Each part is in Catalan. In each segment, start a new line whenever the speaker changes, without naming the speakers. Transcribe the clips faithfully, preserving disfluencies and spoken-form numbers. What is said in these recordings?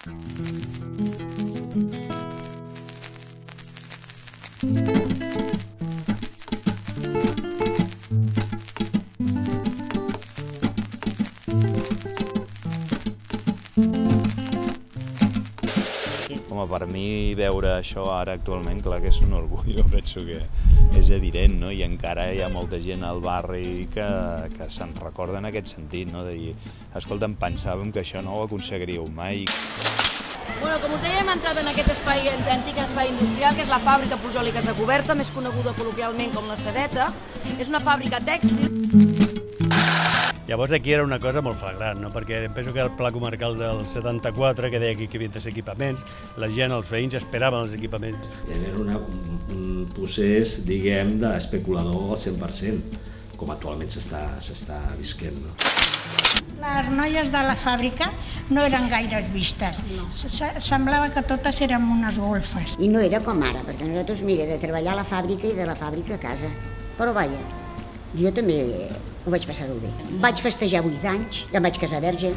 Home, per mi veure això ara actualment, clar que és un orgull, jo penso que és evident, no? I encara hi ha molta gent al barri que, que se'n recorda en aquest sentit, no? De dir, escolta'm, pensàvem que això no ho aconseguiríeu mai.
Bueno, com us deia, hem entrat en aquest espai, antic espai industrial, que és la fàbrica Pujol i Casacoberta, més coneguda col·loquialment com la Sedeta. És una fàbrica tèxtil.
Llavors aquí era una cosa molt flagrant, no? Perquè penso que el pla comarcal del setanta-quatre, que deia que hi havia de ser equipaments, la gent, els veïns, esperaven els equipaments.
Era una, un procés, diguem, d'especulador al cent per cent, com actualment s'està visquent. No?
Les noies de la fàbrica no eren gaire vistes. Semblava que totes érem unes golfes.
I no era com ara, perquè nosaltres, mira, de treballar a la fàbrica i de la fàbrica a casa. Però vaja, jo també ho vaig passar-ho bé. Vaig festejar vuit anys, em vaig casar verge.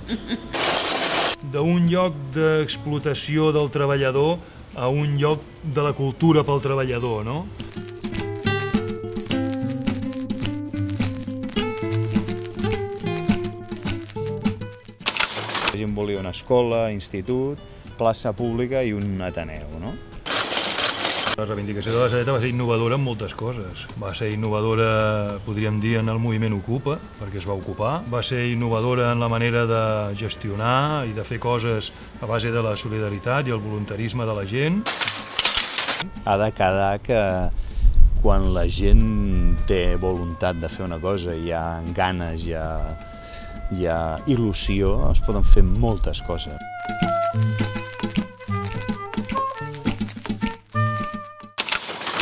D'un lloc d'explotació del treballador a un lloc de la cultura pel treballador, no?
La gent volia una escola, institut, plaça pública i un ateneu, no?
La reivindicació de la Sedeta va ser innovadora en moltes coses. Va ser innovadora, podríem dir, en el moviment Ocupa, perquè es va ocupar. Va ser innovadora en la manera de gestionar i de fer coses a base de la solidaritat i el voluntarisme de la gent.
Ha de quedar que quan la gent té voluntat de fer una cosa, hi ha ganes, hi ha, hi ha il·lusió, es poden fer moltes coses.